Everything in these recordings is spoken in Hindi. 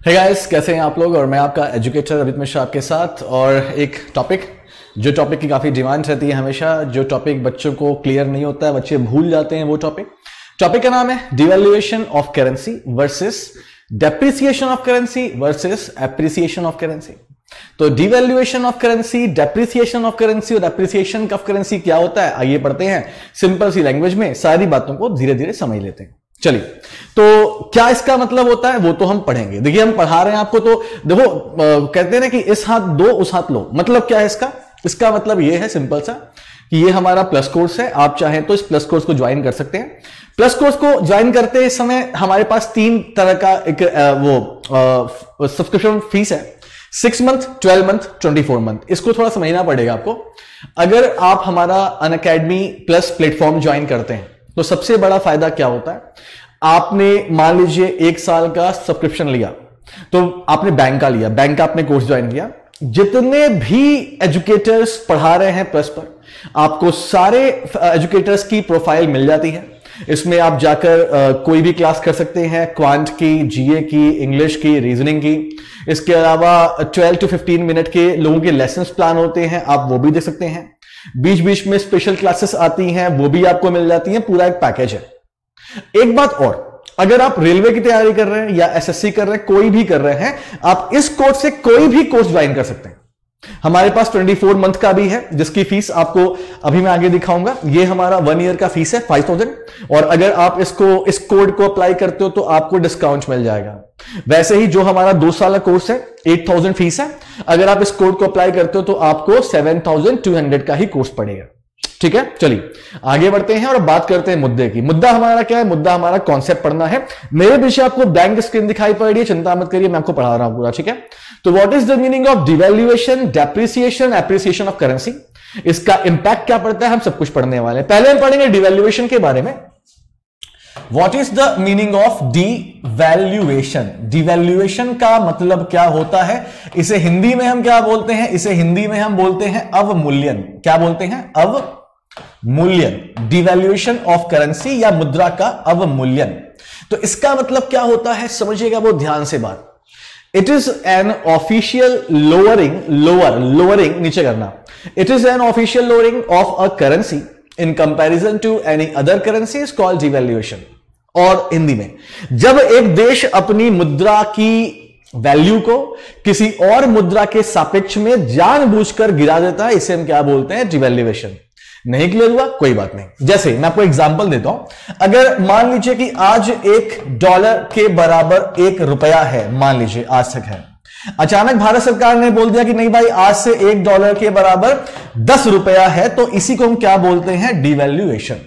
हे गाइस, कैसे हैं आप लोग। और मैं आपका एजुकेटर अभिजीत मिश्रा आपके साथ। और एक टॉपिक जो टॉपिक की काफ़ी डिमांड रहती है हमेशा, जो टॉपिक बच्चों को क्लियर नहीं होता है, बच्चे भूल जाते हैं, वो टॉपिक का नाम है devaluation of currency versus depreciation of currency versus appreciation of currency. तो devaluation of currency, depreciation of currency और एप्रिसिएशन ऑफ करेंसी क्या होता है, आइए पढ़ते हैं सिंपल सी लैंग्वेज में, सारी बातों को धीरे धीरे समझ लेते हैं। चलिए, तो क्या इसका मतलब होता है वो तो हम पढ़ेंगे। देखिए, हम पढ़ा रहे हैं आपको, तो देखो कहते हैं ना कि इस हाथ दो उस हाथ लो। मतलब क्या है इसका मतलब ये है सिंपल सा कि ये हमारा प्लस कोर्स है। आप चाहें तो इस प्लस कोर्स को ज्वाइन कर सकते हैं। प्लस कोर्स को ज्वाइन करते समय हमारे पास 3 तरह का एक सब्सक्रिप्शन फीस है, 6 मंथ, 12 मंथ, 24 मंथ। इसको थोड़ा समझना पड़ेगा आपको। अगर आप हमारा अनअकैडमी प्लस प्लेटफॉर्म ज्वाइन करते हैं तो सबसे बड़ा फायदा क्या होता है, आपने मान लीजिए 1 साल का सब्सक्रिप्शन लिया, तो आपने बैंक का लिया, बैंक का आपने कोर्स ज्वाइन किया। जितने भी एजुकेटर्स पढ़ा रहे हैं प्लस पर, आपको सारे एजुकेटर्स की प्रोफाइल मिल जाती है। इसमें आप जाकर कोई भी क्लास कर सकते हैं, क्वांट की, जीए की, इंग्लिश की, रीजनिंग की। इसके अलावा 12 to 15 मिनट के लोगों के लेसन्स प्लान होते हैं, आप वो भी देख सकते हैं। बीच बीच में स्पेशल क्लासेस आती हैं, वो भी आपको मिल जाती हैं। पूरा एक पैकेज है। एक बात और, अगर आप रेलवे की तैयारी कर रहे हैं या एसएससी कर रहे हैं, कोई भी कर रहे हैं, आप इस कोर्स से कोई भी कोर्स ज्वाइन कर सकते हैं। हमारे पास 24 मंथ का भी है, जिसकी फीस आपको अभी मैं आगे दिखाऊंगा। ये हमारा 1 ईयर का फीस है 5000, और अगर आप इस कोड को अप्लाई करते हो तो आपको डिस्काउंट मिल जाएगा। वैसे ही जो हमारा 2 साल का कोर्स है 8000 फीस है, अगर आप इस कोड को अप्लाई करते हो तो आपको 7200 का ही कोर्स पड़ेगा। ठीक है, चलिए आगे बढ़ते हैं और बात करते हैं मुद्दे की। मुद्दा हमारा क्या है, मुद्दा हमारा कॉन्सेप्ट पढ़ना है। मेरे पीछे आपको ब्लैंक स्क्रीन दिखाई पड़ रही है, चिंता मत करिए, मैं आपको पढ़ा रहा हूं पूरा। ठीक है, तो what is the meaning of devaluation, depreciation, appreciation of currency, इसका इंपैक्ट क्या पड़ता है, हम सब कुछ पढ़ने वाले हैं। पहले हम पढ़ेंगे डिवैल्यूएशन के बारे में। What is the meaning of devaluation? Devaluation का मतलब क्या होता है, इसे हिंदी में हम क्या बोलते हैं, इसे हिंदी में हम बोलते हैं अवमूल्यन। क्या बोलते हैं? अवमूल्यन। डिवैल्यूएशन ऑफ करेंसी या मुद्रा का अवमूल्यन। तो इसका मतलब क्या होता है, समझिएगा वो ध्यान से बात। It is an official lowering नीचे करना। It is an official lowering of a currency in comparison to any other currency is called devaluation. और हिंदी में, जब एक देश अपनी मुद्रा की वैल्यू को किसी और मुद्रा के सापेक्ष में जानबूझकर गिरा देता है, इसे हम क्या बोलते हैं? डिवैल्यूएशन। नहीं क्लियर हुआ? कोई बात नहीं। जैसे मैं आपको एग्जांपल देता हूं। अगर मान लीजिए कि आज $1 के बराबर 1 रुपया है, मान लीजिए आज तक है। अचानक भारत सरकार ने बोल दिया कि नहीं भाई, आज से $1 के बराबर 10 रुपया है, तो इसी को हम क्या बोलते हैं? डिवैल्यूएशन।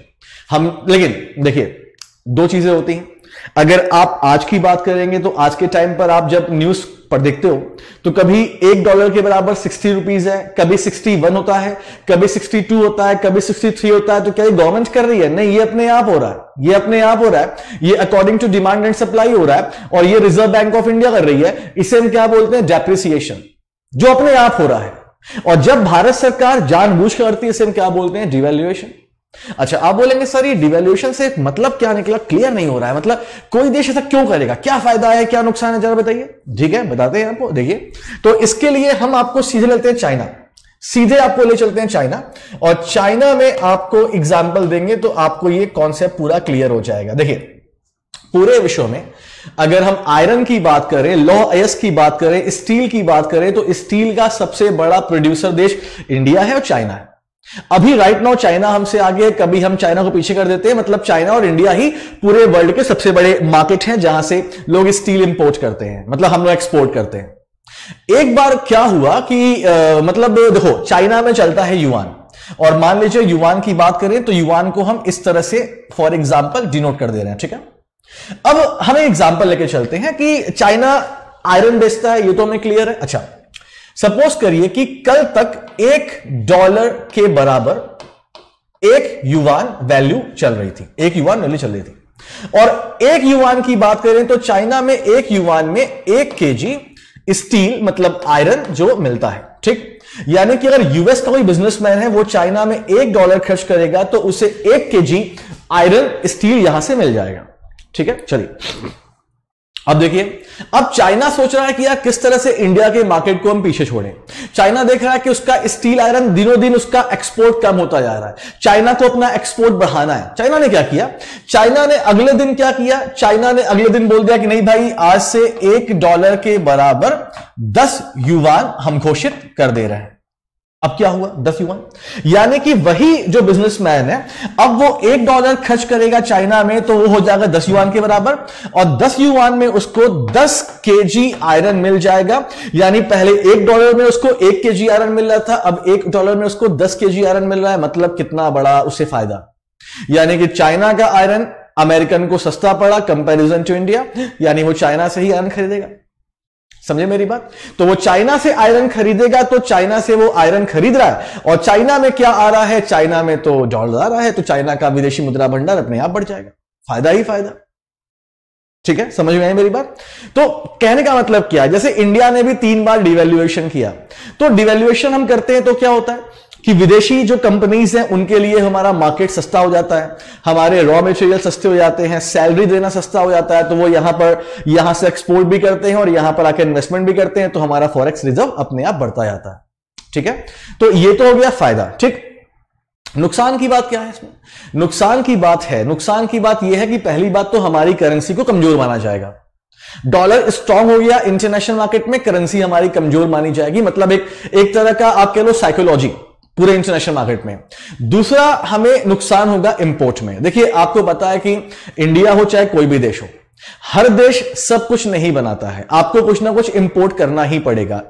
लेकिन देखिए, 2 चीजें होती हैं। अगर आप आज की बात करेंगे तो आज के टाइम पर आप जब न्यूज पर देखते हो तो कभी $1 के बराबर 60 रुपीज है, कभी 61 होता है, कभी 62 होता है, कभी 63 होता है। तो क्या ये गवर्नमेंट कर रही है? नहीं, ये अपने आप हो रहा है। ये अपने आप हो रहा है, ये according to demand and supply हो रहा है, और ये रिजर्व बैंक ऑफ इंडिया कर रही है। इसे हम क्या बोलते हैं? डेप्रिसिएशन, जो अपने आप हो रहा है। और जब भारत सरकार जानबूझ कर करती है, इसे हम क्या बोलते हैं? डिवैल्यूएशन। अच्छा, आप बोलेंगे सर ये डिवैल्यूएशन से मतलब क्या निकला, क्लियर नहीं हो रहा है। मतलब कोई देश ऐसा क्यों करेगा, क्या फायदा है, क्या नुकसान है, जरा बताइए। ठीक है, बताते हैं आपको। देखिए, तो इसके लिए हम आपको सीधे लेते हैं चाइना, सीधे आपको ले चलते हैं चाइना, और चाइना में आपको एग्जाम्पल देंगे तो आपको ये कॉन्सेप्ट पूरा क्लियर हो जाएगा। देखिए, पूरे विश्व में अगर हम आयरन की बात करें, लौह अयस्क की बात करें, स्टील की बात करें, तो स्टील का सबसे बड़ा प्रोड्यूसर देश इंडिया है और चाइना है। अभी राइट नाउ चाइना हमसे आगे, कभी हम चाइना को पीछे कर देते हैं। मतलब चाइना और इंडिया ही पूरे वर्ल्ड के सबसे बड़े मार्केट हैं जहां से लोग स्टील इंपोर्ट करते हैं, मतलब हम लोग एक्सपोर्ट करते हैं। एक बार क्या हुआ कि मतलब देखो, चाइना में चलता है युआन, और मान लीजिए युआन की बात करें तो युआन को हम इस तरह से फॉर एग्जाम्पल डिनोट कर दे रहे हैं। ठीक है, अब हम एग्जाम्पल लेके चलते हैं कि चाइना आयरन बेचता है, ये तो हमें क्लियर है। अच्छा, सपोज करिए कि कल तक $1 के बराबर 1 युआन वैल्यू चल रही थी, 1 युआन वैल्यू चल रही थी। और 1 युआन की बात करें तो चाइना में 1 युआन में 1 kg स्टील मतलब आयरन जो मिलता है। ठीक, यानी कि अगर यूएस का कोई बिजनेसमैन है, वो चाइना में $1 खर्च करेगा तो उसे 1 kg आयरन स्टील यहां से मिल जाएगा। ठीक है, चलिए अब देखिए, अब चाइना सोच रहा है कि यार किस तरह से इंडिया के मार्केट को हम पीछे छोड़ें। चाइना देख रहा है कि उसका स्टील आयरन दिनों दिन उसका एक्सपोर्ट कम होता जा रहा है, चाइना को अपना एक्सपोर्ट बढ़ाना है। चाइना ने क्या किया, चाइना ने अगले दिन क्या किया, चाइना ने अगले दिन बोल दिया कि नहीं भाई, आज से $1 के बराबर 10 युआन हम घोषित कर दे रहे हैं। अब क्या हुआ, 10 युआन, यानी कि वही जो बिजनेसमैन है, अब वो $1 खर्च करेगा चाइना में तो वो हो जाएगा 10 युआन के बराबर, और 10 युआन में उसको 10 केजी आयरन मिल जाएगा। यानी पहले $1 में उसको 1 केजी आयरन मिल रहा था, अब $1 में उसको 10 केजी आयरन मिल रहा है। मतलब कितना बड़ा उसे फायदा, यानी कि चाइना का आयरन अमेरिकन को सस्ता पड़ा कंपैरिजन टू इंडिया, यानी वो चाइना से ही आयरन खरीदेगा। समझे मेरी बात? तो वो चाइना से आयरन खरीदेगा, तो चाइना से वो आयरन खरीद रहा है, और चाइना में क्या आ रहा है, चाइना में तो डॉलर आ रहा है, तो चाइना का विदेशी मुद्रा भंडार अपने आप बढ़ जाएगा, फायदा ही फायदा। ठीक है, समझ में आई मेरी बात? तो कहने का मतलब क्या है, जैसे इंडिया ने भी 3 बार डिवैल्यूएशन किया, तो डिवैल्यूएशन हम करते हैं तो क्या होता है कि विदेशी जो कंपनीज हैं उनके लिए हमारा मार्केट सस्ता हो जाता है, हमारे रॉ मटेरियल सस्ते हो जाते हैं, सैलरी देना सस्ता हो जाता है, तो वो यहां से एक्सपोर्ट भी करते हैं और यहां पर आकर इन्वेस्टमेंट भी करते हैं, तो हमारा फॉरेक्स रिजर्व अपने आप बढ़ता जाता है। ठीक है, तो ये तो हो गया फायदा। ठीक, नुकसान की बात क्या है इसमें? नुकसान की बात यह है कि पहली बात तो हमारी करेंसी को कमजोर माना जाएगा। डॉलर स्ट्रांग हो गया इंटरनेशनल मार्केट में, करेंसी हमारी कमजोर मानी जाएगी। मतलब एक तरह का आप कह लो साइकोलॉजी पूरे इंटरनेशनल मार्केट में। दूसरा हमें नुकसान होगा इंपोर्ट में। देखिए, आपको पता है कि इंडिया हो चाहे कोई भी देश हो, हर देश सब कुछ नहीं बनाता है, आपको कुछ ना कुछ इंपोर्ट करना ही पड़ेगा,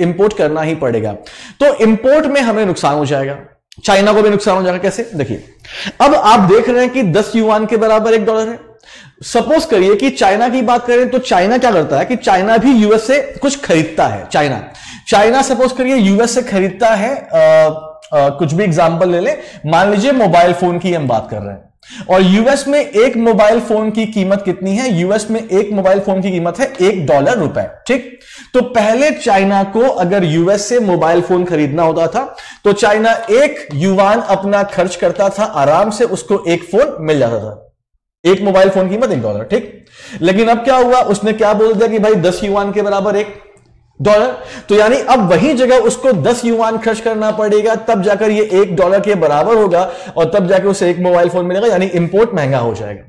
तो इंपोर्ट में हमें नुकसान हो जाएगा, चाइना को भी नुकसान हो जाएगा। कैसे? देखिए, अब आप देख रहे हैं कि 10 युआन के बराबर $1 है। सपोज करिए कि चाइना की बात करें तो चाइना क्या करता है कि चाइना भी यूएस से कुछ खरीदता है। चाइना सपोज करिए यूएस से खरीदता है, कुछ भी एग्जांपल ले ले, मान लीजिए मोबाइल फोन की हम बात कर रहे हैं, और यूएस में एक मोबाइल फोन की कीमत कितनी है? यूएस में एक मोबाइल फोन की कीमत है $1। ठीक, तो पहले चाइना को अगर यूएस से मोबाइल फोन खरीदना होता था तो चाइना 1 युआन अपना खर्च करता था, आराम से उसको एक फोन मिल जाता था, एक मोबाइल फोन की कीमत $1। ठीक, लेकिन अब क्या हुआ, उसने क्या बोल दिया कि भाई 10 युआन के बराबर $1, तो यानी अब वही जगह उसको 10 युआन खर्च करना पड़ेगा, तब जाकर ये $1 के बराबर होगा, और तब जाकर उसे एक मोबाइल फोन मिलेगा, यानी इंपोर्ट महंगा हो जाएगा।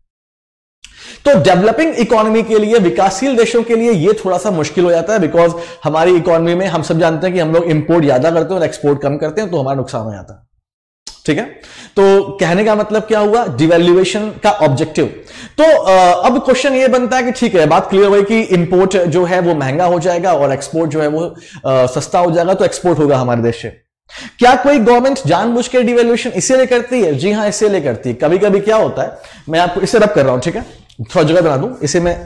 तो डेवलपिंग इकोनॉमी के लिए, विकासशील देशों के लिए ये थोड़ा सा मुश्किल हो जाता है, बिकॉज हमारी इकोनॉमी में हम सब जानते हैं कि हम लोग इंपोर्ट ज्यादा करते हैं और एक्सपोर्ट कम करते हैं, तो हमारा नुकसान हो जाता है। ठीक है, तो कहने का मतलब क्या हुआ, डिवैल्यूएशन का ऑब्जेक्टिव। तो अब क्वेश्चन ये बनता है कि ठीक है, बात क्लियर हुई कि इंपोर्ट जो है वो महंगा हो जाएगा और एक्सपोर्ट जो है वो सस्ता हो जाएगा, तो एक्सपोर्ट होगा हमारे देश से। क्या कोई गवर्नमेंट जानबूझ के डिवैल्यूएशन इसीलिए करती है? जी हां, इसीलिए करती है। कभी कभी क्या होता है, मैं आपको इसे रब कर रहा हूं, ठीक है, थोड़ा जगह बना दूं, इसे मैं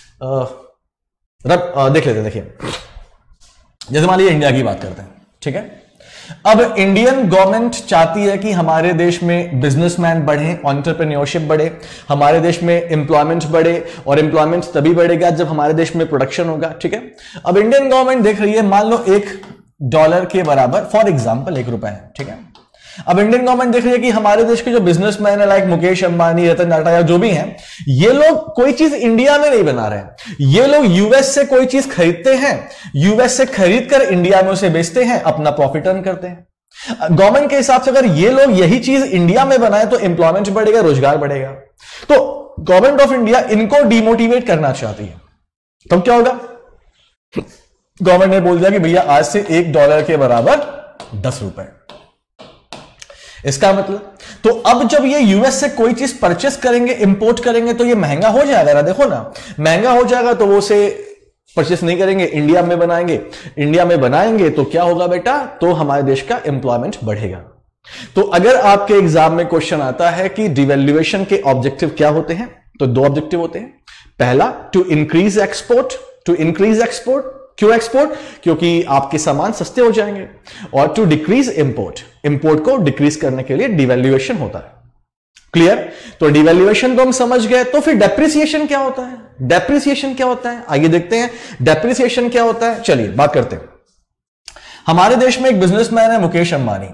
देख लेते हैं। देखिए, जैसे मान लीजिए इंडिया की बात करते हैं, ठीक है। अब इंडियन गवर्नमेंट चाहती है कि हमारे देश में बिजनेसमैन बढ़े, एंटरप्रेन्योरशिप बढ़े, हमारे देश में एम्प्लॉयमेंट बढ़े, और एम्प्लॉयमेंट तभी बढ़ेगा जब हमारे देश में प्रोडक्शन होगा। ठीक है, अब इंडियन गवर्नमेंट देख रही है, मान लो $1 के बराबर, फॉर एग्जाम्पल ₹1 है। ठीक है, अब इंडियन गवर्नमेंट देख रही है कि हमारे देश के जो बिजनेसमैन है, लाइक मुकेश अंबानी, रतन टाटा या जो भी हैं, ये लोग कोई चीज इंडिया में नहीं बना रहे हैं, ये लोग यूएस से कोई चीज खरीदते हैं, यूएस से खरीद कर इंडिया में उसे बेचते हैं, अपना प्रॉफिट अर्न करते हैं। गवर्नमेंट के हिसाब से अगर ये लोग यही चीज इंडिया में बनाए तो एम्प्लॉयमेंट बढ़ेगा, रोजगार बढ़ेगा। तो गवर्नमेंट ऑफ इंडिया इनको डिमोटिवेट करना चाहती है, तब क्या होगा, गवर्नमेंट ने बोल दिया कि भैया आज से $1 के बराबर ₹10। इसका मतलब, तो अब जब ये यूएस से कोई चीज परचेस करेंगे, इंपोर्ट करेंगे, तो ये महंगा हो जाएगा ना। देखो ना, महंगा हो जाएगा तो वो उसे परचेस नहीं करेंगे, इंडिया में बनाएंगे। इंडिया में बनाएंगे तो क्या होगा बेटा, तो हमारे देश का एम्प्लॉयमेंट बढ़ेगा। तो अगर आपके एग्जाम में क्वेश्चन आता है कि डिवैल्यूएशन के ऑब्जेक्टिव क्या होते हैं, तो 2 ऑब्जेक्टिव होते हैं। पहला, टू इंक्रीज एक्सपोर्ट, क्यों एक्सपोर्ट? क्योंकि आपके सामान सस्ते हो जाएंगे। और टू डिक्रीज इंपोर्ट को डिक्रीज करने के लिए डिवैल्यूएशन होता है। क्लियर? तो डिवैल्यूएशन को हम समझ गए, तो फिर डेप्रिसिएशन क्या होता है? आइए देखते हैं डेप्रिसिएशन क्या होता है। चलिए बात करते हैं। हमारे देश में एक बिजनेसमैन है मुकेश अंबानी,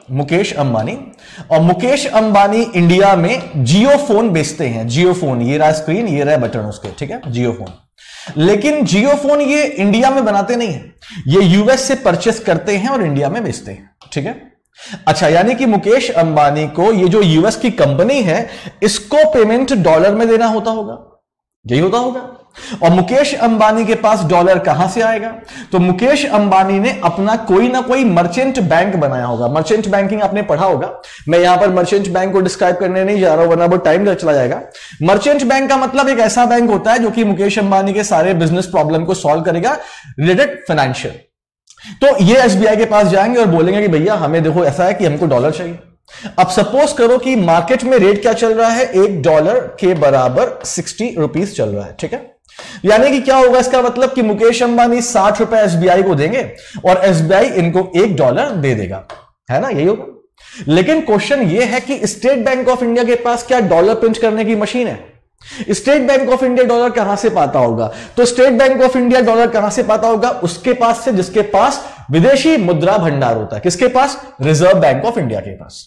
और मुकेश अंबानी इंडिया में जियो फोन बेचते हैं। जियो फोन, ये रहा स्क्रीन, ये रहा बटन उसके, ठीक है, जियो फोन। लेकिन जियो फोन ये इंडिया में बनाते नहीं है, ये यूएस से परचेस करते हैं और इंडिया में बेचते हैं, ठीक है। अच्छा, यानी कि मुकेश अंबानी को ये जो यूएस की कंपनी है इसको पेमेंट डॉलर में देना होता होगा, यही होता होगा। और मुकेश अंबानी के पास डॉलर कहां से आएगा? तो मुकेश अंबानी ने अपना कोई ना कोई मर्चेंट बैंक बनाया होगा। मर्चेंट बैंकिंग आपने पढ़ा होगा, मैं यहां पर मर्चेंट बैंक को डिस्क्राइब करने नहीं जा रहा हूं वरना वो टाइम चला जाएगा। मर्चेंट बैंक का मतलब एक ऐसा बैंक होता है जो कि मुकेश अंबानी के सारे बिजनेस प्रॉब्लम को सॉल्व करेगा रिलेटेड फाइनेंशियल। तो ये एसबीआई के पास जाएंगे और बोलेंगे कि भैया हमें देखो ऐसा है कि हमको डॉलर चाहिए। अब सपोज करो कि मार्केट में रेट क्या चल रहा है, $1 के बराबर 60 रुपीज चल रहा है, ठीक है। यानी कि क्या होगा इसका मतलब कि मुकेश अंबानी 60 रुपए एसबीआई को देंगे और एसबीआई इनको $1 दे देगा, है ना, यही होगा। लेकिन क्वेश्चन यह है कि स्टेट बैंक ऑफ इंडिया के पास क्या डॉलर प्रिंट करने की मशीन है? State Bank of India dollar कहां से पाता होगा? तो State Bank of India dollar कहां से पाता होगा? उसके पास से जिसके पास विदेशी मुद्रा भंडार होता है। किसके पास? रिजर्व बैंक ऑफ इंडिया के पास।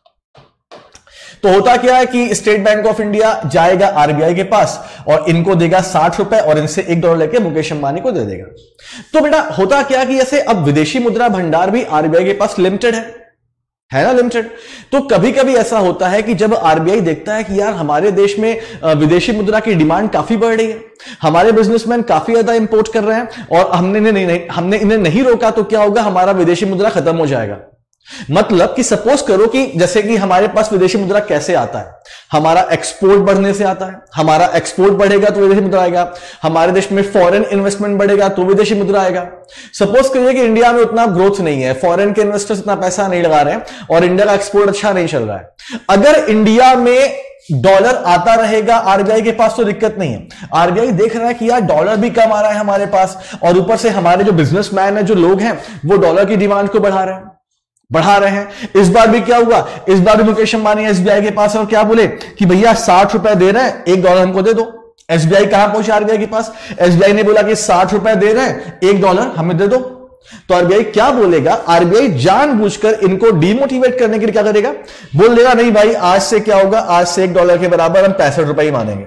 तो होता क्या है कि स्टेट बैंक ऑफ इंडिया जाएगा आरबीआई के पास और इनको देगा 60 रुपए और इनसे $1 लेके मुकेश अंबानी को दे देगा। तो बेटा होता क्या कि ऐसे अब विदेशी मुद्रा भंडार भी आरबीआई के पास लिमिटेड है ना, लिमिटेड। तो कभी कभी ऐसा होता है कि जब आरबीआई देखता है कि यार हमारे देश में विदेशी मुद्रा की डिमांड काफी बढ़ रही है, हमारे बिजनेसमैन काफी ज्यादा इंपोर्ट कर रहे हैं और हमने इन्हें नहीं रोका, तो क्या होगा, हमारा विदेशी मुद्रा खत्म हो जाएगा। मतलब कि सपोज करो कि जैसे कि हमारे पास विदेशी मुद्रा कैसे आता है, हमारा एक्सपोर्ट बढ़ने से आता है। हमारा एक्सपोर्ट बढ़ेगा तो विदेशी मुद्रा आएगा, हमारे देश में फॉरेन इन्वेस्टमेंट बढ़ेगा तो विदेशी मुद्रा आएगा। सपोज करिए कि इंडिया में उतना ग्रोथ नहीं है, फॉरेन के इन्वेस्टर्स इतना पैसा नहीं लगा रहे हैं और इंडिया का एक्सपोर्ट अच्छा नहीं चल रहा है। अगर इंडिया में डॉलर आता रहेगा आरबीआई के पास तो दिक्कत नहीं है। आरबीआई देख रहा है कि यार डॉलर भी कम आ रहा है हमारे पास और ऊपर से हमारे जो बिजनेसमैन है, जो लोग हैं, वो डॉलर की डिमांड को बढ़ा रहे हैं। इस बार भी क्या हुआ, इस बार भी मुकेश अंबानी एसबीआई के पास और क्या बोले कि भैया 60 रुपए दे रहे हैं, $1 हमको दे दो। एसबीआई कहां पहुंचा आरबीआई के पास? एसबीआई ने बोला कि 60 रुपए दे रहे हैं, $1 हमें दे दो। तो आरबीआई क्या बोलेगा? आरबीआई जानबूझकर इनको डिमोटिवेट करने के लिए क्या करेगा, बोल देगा नहीं भाई आज से क्या होगा, आज से $1 के बराबर हम 65 रुपए ही मानेंगे,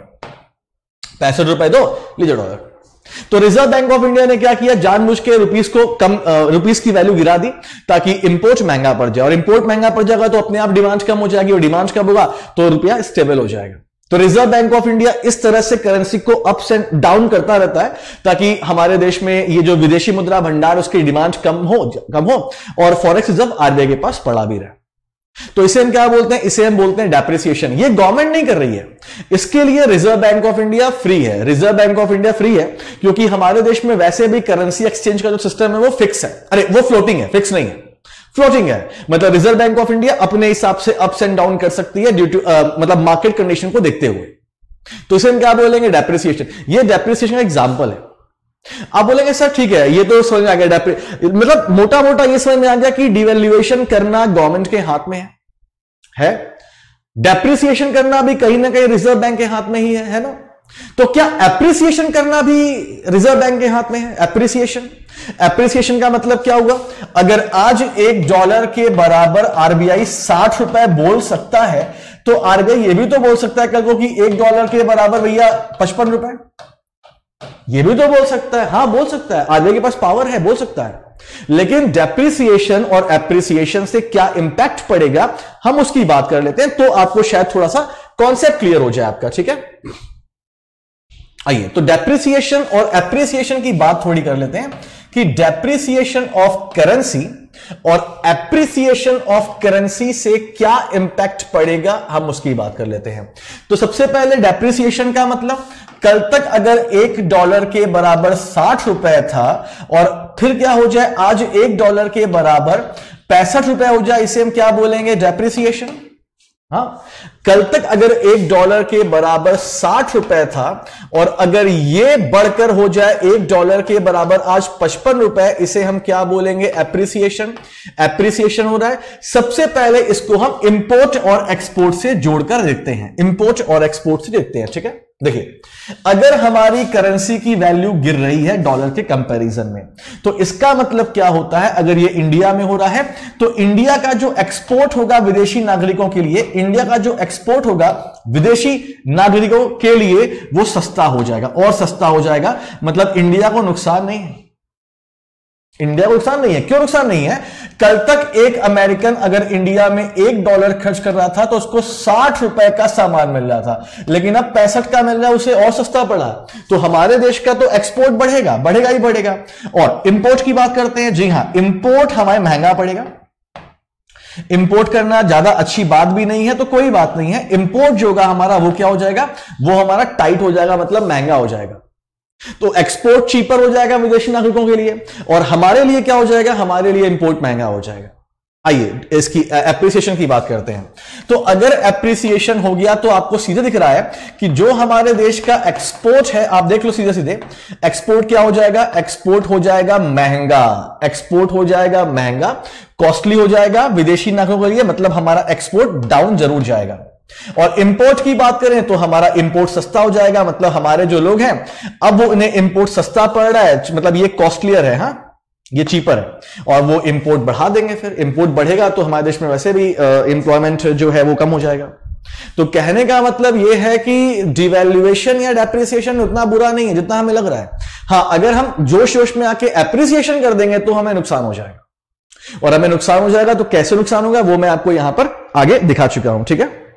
65 रुपए दो, लीजिए डॉलर। तो रिजर्व बैंक ऑफ इंडिया ने क्या किया, जानबूझ के रुपीस की वैल्यू गिरा दी ताकि इंपोर्ट महंगा पड़ जाए, और इंपोर्ट महंगा पड़ जाएगा तो अपने आप डिमांड कम हो जाएगी, और डिमांड कम होगा तो रुपया स्टेबल हो जाएगा। तो रिजर्व बैंक ऑफ इंडिया इस तरह से करेंसी को अप्स एंड डाउन करता रहता है ताकि हमारे देश में ये जो विदेशी मुद्रा भंडार उसकी डिमांड कम हो और फॉरेक्स रिजर्व आरबीआई के पास पड़ा भी रहे। तो इसे हम क्या बोलते हैं? इसे हम बोलते हैं डेप्रिसिएशन। ये गवर्नमेंट नहीं कर रही है, इसके लिए Reserve Bank of India free है। Reserve Bank of India free है क्योंकि हमारे देश में वैसे भी करेंसी एक्सचेंज का जो सिस्टम है वो फिक्स है, अरे वो फ्लोटिंग है, फिक्स नहीं है, फ्लोटिंग है। मतलब रिजर्व बैंक ऑफ इंडिया अपने हिसाब से अप्स एंड डाउन कर सकती है ड्यू टू मतलब मार्केट कंडीशन को देखते हुए। तो इसे हम क्या बोलेंगे? डेप्रिसिएशन। ये डेप्रिसिएशन का एग्जाम्पल है। आप बोलेंगे सर ठीक है ये तो समझ में आ गया, मतलब मोटा मोटा ये समझ में आ गया कि डिवैल्यूएशन करना गवर्नमेंट के हाथ में है, डेप्रिसिएशन करना भी कहीं ना कहीं रिजर्व बैंक के हाथ में ही है ना। तो क्या एप्रिसिएशन करना भी रिजर्व बैंक के हाथ में है? एप्रिसिएशन का मतलब क्या हुआ? अगर आज $1 के बराबर आरबीआई 60 रुपए बोल सकता है तो आरबीआई ये भी तो बोल सकता है कल को कि $1 के बराबर भैया 55 रुपए, ये भी तो बोल सकता है। हां बोल सकता है, आरबीआई के पास पावर है, बोल सकता है। लेकिन डेप्रिसिएशन और एप्रिसिएशन से क्या इंपैक्ट पड़ेगा हम उसकी बात कर लेते हैं, तो आपको शायद थोड़ा सा कॉन्सेप्ट क्लियर हो जाए आपका, ठीक है। आइए तो डेप्रिसिएशन और एप्रिसिएशन की बात थोड़ी कर लेते हैं कि डेप्रिसिएशन ऑफ करेंसी और एप्रिसिएशन ऑफ करेंसी से क्या इंपैक्ट पड़ेगा हम उसकी बात कर लेते हैं। तो सबसे पहले डेप्रिसिएशन का मतलब, कल तक अगर $1 के बराबर 60 रुपए था और फिर क्या हो जाए आज $1 के बराबर 65 रुपए हो जाए, इसे हम क्या बोलेंगे? डेप्रिसिएशन। हाँ, कल तक अगर $1 के बराबर 60 रुपए था और अगर ये बढ़कर हो जाए $1 के बराबर आज 55 रुपए, इसे हम क्या बोलेंगे? एप्रिसिएशन। एप्रिसिएशन हो रहा है। सबसे पहले इसको हम इंपोर्ट और एक्सपोर्ट से जोड़कर देखते हैं, इंपोर्ट और एक्सपोर्ट से देखते हैं, ठीक है। देखिए, अगर हमारी करेंसी की वैल्यू गिर रही है डॉलर के कंपैरिजन में, तो इसका मतलब क्या होता है, अगर ये इंडिया में हो रहा है तो इंडिया का जो एक्सपोर्ट होगा विदेशी नागरिकों के लिए, इंडिया का जो एक्सपोर्ट होगा विदेशी नागरिकों के लिए वो सस्ता हो जाएगा, और सस्ता हो जाएगा मतलब इंडिया को नुकसान नहीं है। इंडिया को नुकसान नहीं है। क्यों नुकसान नहीं है? कल तक एक अमेरिकन अगर इंडिया में $1 खर्च कर रहा था तो उसको 60 रुपए का सामान मिल रहा था, लेकिन अब 65 का मिल रहा है, उसे और सस्ता पड़ा। तो हमारे देश का तो एक्सपोर्ट बढ़ेगा, बढ़ेगा ही बढ़ेगा। और इंपोर्ट की बात करते हैं, जी हां, इंपोर्ट हमारे महंगा पड़ेगा। इंपोर्ट करना ज्यादा अच्छी बात भी नहीं है, तो कोई बात नहीं है। इंपोर्ट जो होगा हमारा वो क्या हो जाएगा, वो हमारा टाइट हो जाएगा, मतलब महंगा हो जाएगा। तो एक्सपोर्ट चीपर हो जाएगा विदेशी नागरिकों के लिए, और हमारे लिए क्या हो जाएगा, हमारे लिए इंपोर्ट महंगा हो जाएगा। आइए इसकी एप्रिसिएशन की बात करते हैं। तो अगर एप्रिसिएशन हो गया तो आपको सीधे दिख रहा है कि जो हमारे देश का एक्सपोर्ट है, आप देख लो सीधे सीधे, एक्सपोर्ट क्या हो जाएगा, एक्सपोर्ट हो जाएगा महंगा, एक्सपोर्ट हो जाएगा महंगा, कॉस्टली हो जाएगा विदेशी नागरिकों के लिए, मतलब हमारा एक्सपोर्ट डाउन जरूर जाएगा। और इंपोर्ट की बात करें तो हमारा इंपोर्ट सस्ता हो जाएगा, मतलब हमारे जो लोग हैं अब वो उन्हें इंपोर्ट सस्ता पड़ रहा है, मतलब ये कॉस्टलियर है, हाँ ये चीपर है, और वो इंपोर्ट बढ़ा देंगे। फिर इंपोर्ट बढ़ेगा तो हमारे देश में वैसे भी एम्प्लॉयमेंट जो है वो कम हो जाएगा। तो कहने का मतलब ये है कि डिवैल्यूएशन या डेप्रिसिएशन उतना बुरा नहीं है जितना हमें लग रहा है। हाँ, अगर हम जोश जोश में आके एप्रिसिएशन कर देंगे तो हमें नुकसान हो जाएगा, और हमें नुकसान हो जाएगा तो कैसे नुकसान होगा वो मैं आपको यहां पर आगे दिखा चुका हूं। ठीक है,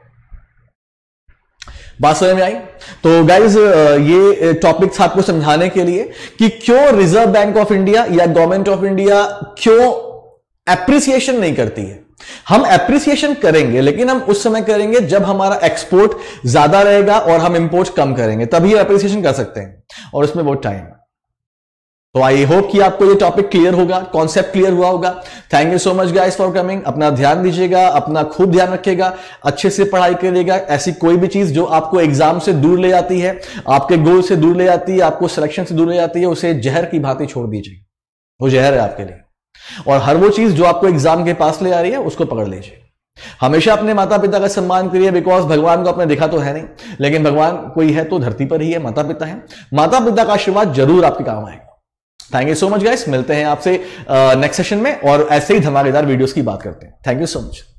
बात समझ में आई? तो गाइज ये टॉपिक्स आपको समझाने के लिए कि क्यों रिजर्व बैंक ऑफ इंडिया या गवर्नमेंट ऑफ इंडिया क्यों एप्रिसिएशन नहीं करती है। हम एप्रिसिएशन करेंगे, लेकिन हम उस समय करेंगे जब हमारा एक्सपोर्ट ज्यादा रहेगा और हम इंपोर्ट कम करेंगे, तभी एप्रिसिएशन कर सकते हैं, और उसमें बहुत टाइम है। तो आई होप कि आपको ये टॉपिक क्लियर होगा, कॉन्सेप्ट क्लियर हुआ होगा। Thank you so much guys for coming. अपना ध्यान दीजिएगा, अपना खूब ध्यान रखिएगा, अच्छे से पढ़ाई करिएगा। ऐसी कोई भी चीज जो आपको एग्जाम से दूर ले जाती है, आपके गोल से दूर ले जाती है, आपको सिलेक्शन से दूर ले जाती है, उसे जहर की भांति छोड़ दीजिए। वो जहर है आपके लिए। और हर वो चीज जो आपको एग्जाम के पास ले आ रही है उसको पकड़ लीजिए। हमेशा अपने माता पिता का सम्मान करिए, बिकॉज भगवान को आपने देखा तो है नहीं, लेकिन भगवान कोई है तो धरती पर ही है, माता पिता है। माता पिता का आशीर्वाद जरूर आपके काम आएगा। Thank you so much guys, मिलते हैं आपसे नेक्स्ट सेशन में, और ऐसे ही धमाकेदार वीडियोस की बात करते हैं। Thank you so much.